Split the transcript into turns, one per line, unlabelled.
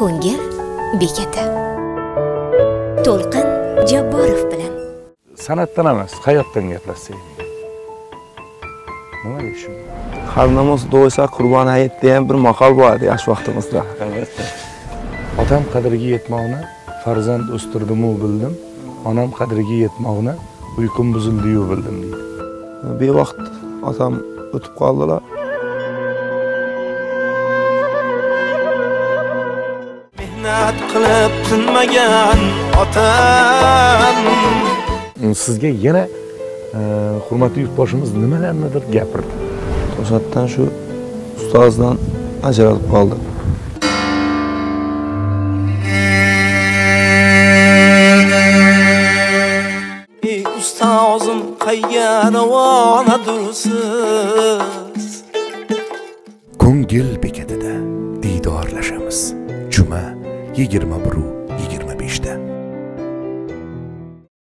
Ko'ngil bekati. To'lqin Jabborov bilan.
San'atdan emas, hayotdan gaplashsak. Nima deyishim?
Har namoz do'ysa qurbon hayit degan bir maqol bor edi yosh vaqtimizda.
Otam qadriga yetmoqni farzand o'stirdim-u bildim. Onam qadriga yetmoqni uyqum buzildi-yu bildim deydi.
Bevaqt otam o'tib qoldilar.
Mehnat qilib tinmagan otam.
Sizga yana hurmatli yurtboshimiz nimalarnidir gapirdi.
To'satdan shu ustozdan ajralib qoldi.
Ey ustozim qayga ravonadirsiz?
Ko'ngil bekatida diydorlashamiz. Juma 21